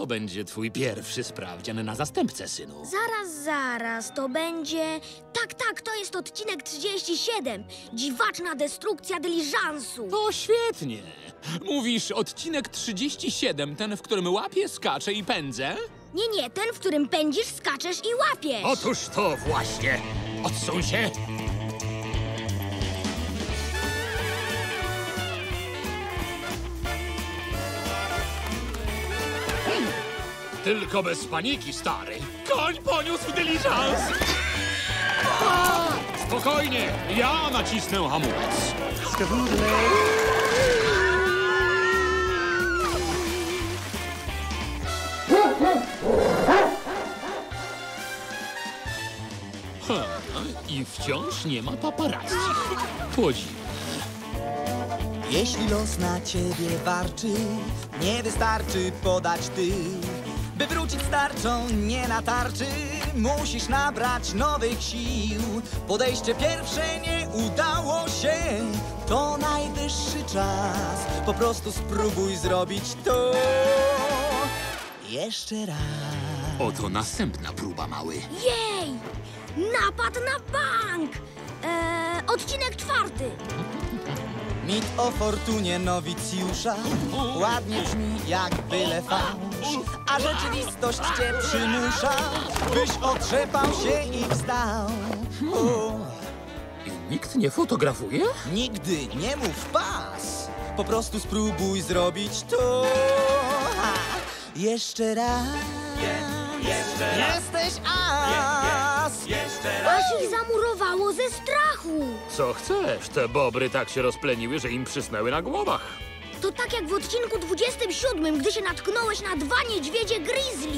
To będzie twój pierwszy sprawdzian na zastępcę, synu. Zaraz, to będzie... Tak, to jest odcinek 37. Dziwaczna destrukcja dyliżansu. To świetnie. Mówisz odcinek 37, ten, w którym łapię, skaczę i pędzę? Nie, ten, w którym pędzisz, skaczesz i łapiesz. Otóż to właśnie. Odsuń się. Tylko bez paniki, stary. Koń poniósł dyliżans. Spokojnie, ja nacisnę hamulec. I wciąż nie ma paparazzi. Podziwne. Jeśli los na ciebie warczy, nie wystarczy podać ty. By wrócić starczą, nie na tarczy, musisz nabrać nowych sił. Podejście pierwsze nie udało się, to najwyższy czas. Po prostu spróbuj zrobić to jeszcze raz. Oto następna próba, mały. Jej! Napad na bank! Odcinek 4. Mit o fortunie nowicjusza ładnie brzmi jak byle fałsz, a rzeczywistość cię przymusza, byś otrzepał się i wstał. I nikt nie fotografuje? Nigdy nie mów pas, po prostu spróbuj zrobić to. Jeszcze raz. Jesteś as. Aż ich zamurowało ze strachu. Co chcesz? Te bobry tak się rozpleniły, że im przysnęły na głowach. To tak jak w odcinku 27, gdy się natknąłeś na 2 niedźwiedzie grizzly.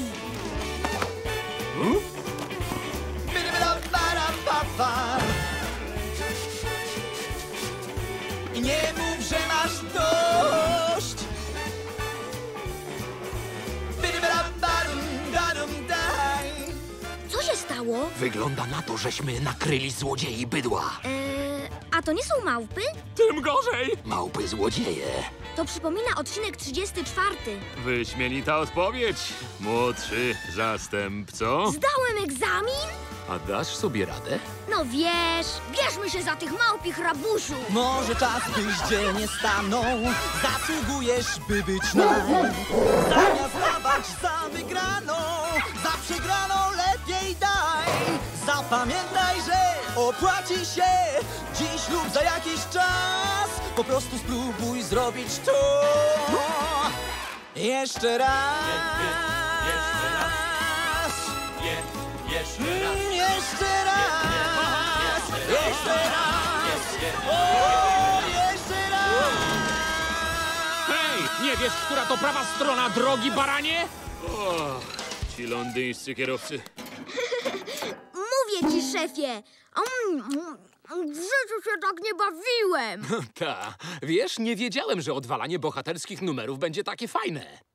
I nie mów, że masz dość. Co się stało? Wygląda na to, żeśmy nakryli złodziei bydła. A to nie są małpy? Tym gorzej! Małpy złodzieje. To przypomina odcinek 34. Wyśmienita odpowiedź, młodszy zastępco. Zdałem egzamin? A dasz sobie radę? No wiesz, bierzmy się za tych małpich rabusiów. Może czas byś dzielnie stanął, zasługujesz, by być naj. Zamiast dawać za wygraną, za przegraną lepiej daj. Zapamiętaj, że opłaci się dziś lub za jakiś czas. Po prostu spróbuj zrobić to jeszcze raz. Jeszcze raz! Jeszcze raz! O, jeszcze raz! Hej, nie wiesz, która to prawa strona drogi, baranie? O, ci londyńscy kierowcy. Mówię ci, szefie. W życiu się tak nie bawiłem. Ta, wiesz, nie wiedziałem, że odwalanie bohaterskich numerów będzie takie fajne.